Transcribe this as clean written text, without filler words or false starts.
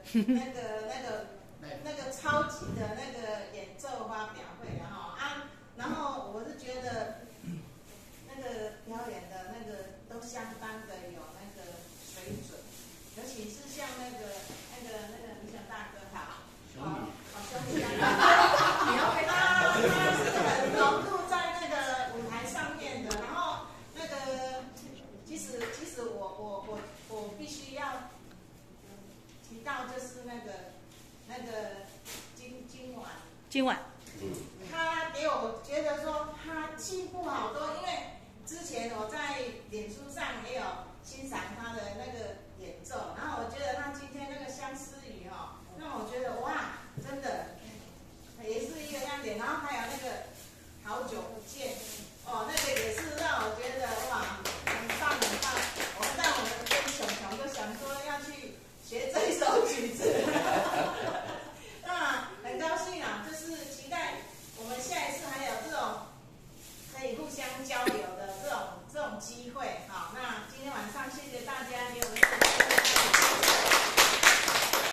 那个超级的那个演奏发表会，然后我是觉得那个表演的那个都相当的有那个水准，尤其是像那个理想大哥哈，兄弟啊，他是很融入在那个舞台上面的，然后那个其实我必须要提到就是那个今晚，他给我觉得说他进步好多，因为之前我在脸书上也有欣赏他的那个演奏，然后我觉得他今天那个相思雨让我觉得哇，真的也是一个亮点，然后还有那个好久不见那个也是让我觉得哇，很棒很棒。我们跟熊熊都想说要去学这一首曲子。那很高兴啊，就是期待我们下一次还有这种可以互相交流的这种机会。好，那今天晚上谢谢大家给我们这个机会。